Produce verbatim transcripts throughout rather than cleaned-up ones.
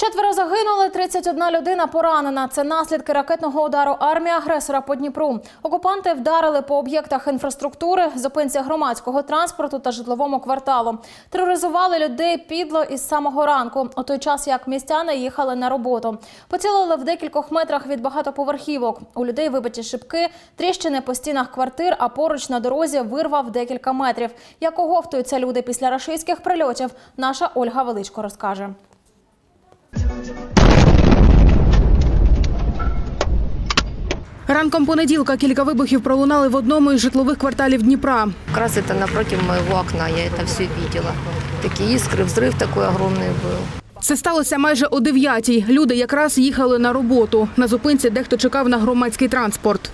Четверо загинули, тридцять одна людина поранена. Це наслідки ракетного удару армії агресора по Дніпру. Окупанти вдарили по об'єктах інфраструктури, зупинці громадського транспорту та житловому кварталу. Тероризували людей підло із самого ранку, у той час, як містяни їхали на роботу. Поцілили в декількох метрах від багатоповерхівок. У людей вибиті шибки, тріщини по стінах квартир, а поруч на дорозі вирва в декілька метрів. Як оговтуються люди після рашистських прильотів, наша Ольга Величко розкаже. Ранком понеділка кілька вибухів пролунали в одному із житлових кварталів Дніпра. Якраз це напроти мого окна, я це все бачила. Такі іскри, взрив такий огромний був. Це сталося майже о дев'ятій. Люди якраз їхали на роботу. На зупинці дехто чекав на громадський транспорт.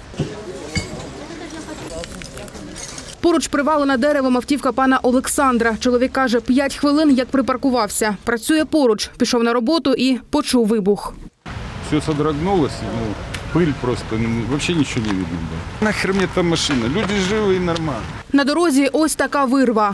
Поруч привалена деревом автівка пана Олександра. Чоловік каже, п'ять хвилин як припаркувався. Працює поруч, пішов на роботу і почув вибух. Все содрогнулось, ну, пыль просто, ну, вообще ничего не видно было. Нахер мне там машина, люди живы и нормально. На дорозі ось така вирва.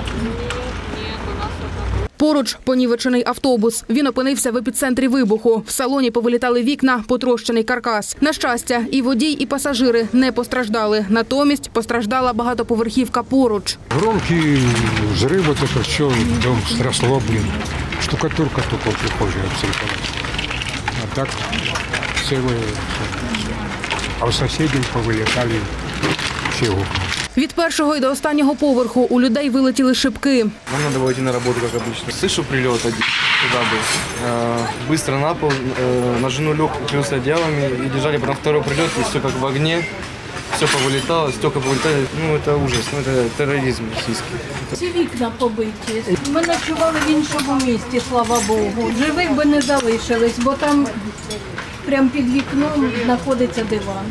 Поруч понівечений автобус. Він опинився в епіцентрі вибуху. В салоні повилітали вікна, потрощений каркас. На щастя, і водій, і пасажири не постраждали. Натомість постраждала багатоповерхівка поруч. Громкий взрыв, вот это все, дом сросло, блин. Штукатурка только в прихожей обсыпалась. А так целые. А у соседей повылетали все окна. Від першого і до останнього поверху у людей вилетіли шибки. Нам надо было идти на работу, как обычно. Слышу прилет один, туда был. Быстро на пол, на жену лег, укрылся одеялами и держали потом второй прилет, и все как в огне. Все повылетало, стекла повылетали. Ну, это ужас, ну, это терроризм российский. Всі вікна побиті. Ми ночували в іншому місті, слава Богу. Живих би не залишились, бо там прямо під вікном знаходиться диван.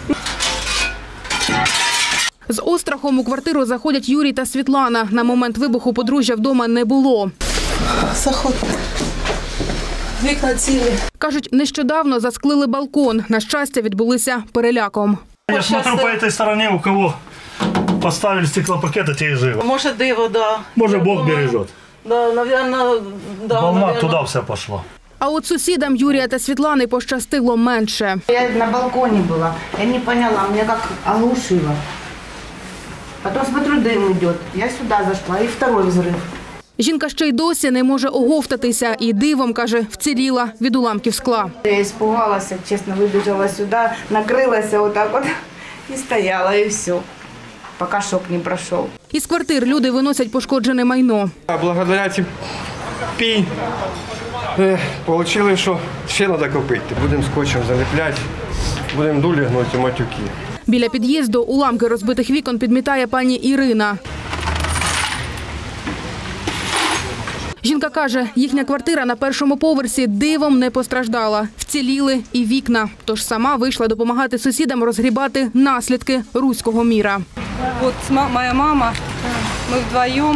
З острахом у квартиру заходять Юрій та Світлана. На момент вибуху подружжя вдома не було. Заходьте. Вікна цілі. Кажуть, нещодавно засклили балкон. На щастя, відбулися переляком. Я смотрю по этой стороне, у кого поставили стеклопакеты, те и живы. Може диво, да. Може Бог бережет. Да, наверное, да. Волна наверное. туда вся пошла. А от сусідам Юрія та Світлани пощастило менше. Я на балконе была, я не поняла, меня как оглушило. Потом смотрю, дым идет, я сюда зашла, и второй взрыв. Жінка ще й досі не може оговтатися і дивом, каже, вціліла від уламків скла. Я испугалась, честно, выбежала сюда, накрылась вот так вот и стояла, и все, пока шок не прошел. Із квартир люди виносять пошкоджене майно. Благодаря ТИП получилось, что ще надо купить. Будем скотчем залеплять, будем дулі гнути матюки. Біля під'їзду уламки розбитих вікон підмітає пані Ірина. Жінка каже, їхня квартира на першому поверсі дивом не постраждала. Вціліли і вікна. Тож сама вийшла допомагати сусідам розгрібати наслідки руського міра. От моя мама, ми вдвоєм.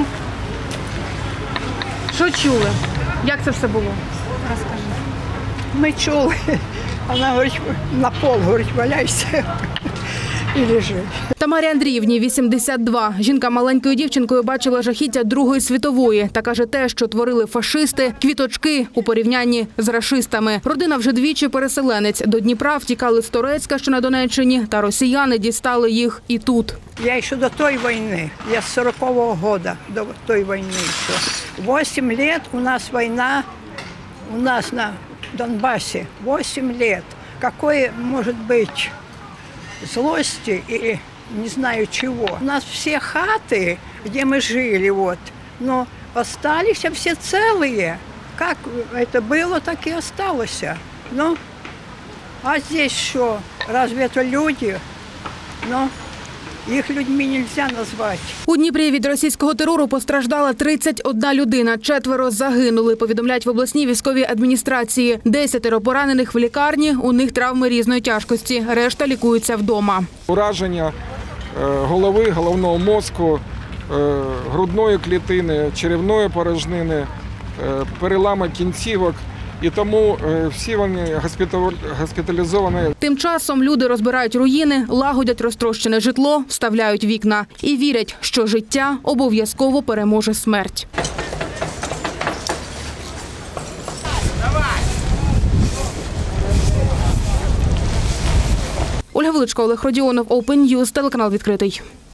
Що чули? Як це все було? Ми чули. Вона говорить, на пол, говорить, валяйся і лежи. Тамарі Андріївні вісімдесят два. Жінка маленькою дівчинкою бачила жахіття Другої світової. Та каже, те, що творили фашисти, квіточки у порівнянні з рашистами. Родина вже двічі переселенець. До Дніпра втікали з Торецька, що на Донеччині, та росіяни дістали їх і тут. Я ще до тої війни, я з сорокового року до тої війни. Восемь лет у нас війна, у нас на Донбассе восемь лет. Какое может быть злости и не знаю чего. У нас все хаты, где мы жили, вот, но остались все целые. Как это было, так и осталось. Ну, а здесь что? Разве это люди? Ну, їх людьми нельзя назвати. У Дніпрі від російського терору постраждала тридцять одна людина. Четверо загинули, повідомляють в обласній військовій адміністрації. Десятеро поранених в лікарні, у них травми різної тяжкості. Решта лікуються вдома. Ураження голови, головного мозку, грудної клітини, черевної порожнини, перелами кінцівок. І тому всі вони госпіталізовані. Тим часом люди розбирають руїни, лагодять розтрощене житло, вставляють вікна. І вірять, що життя обов'язково переможе смерть. Давай! Ольга Величко, Олег Родіонов, Open News, телеканал «Відкритий».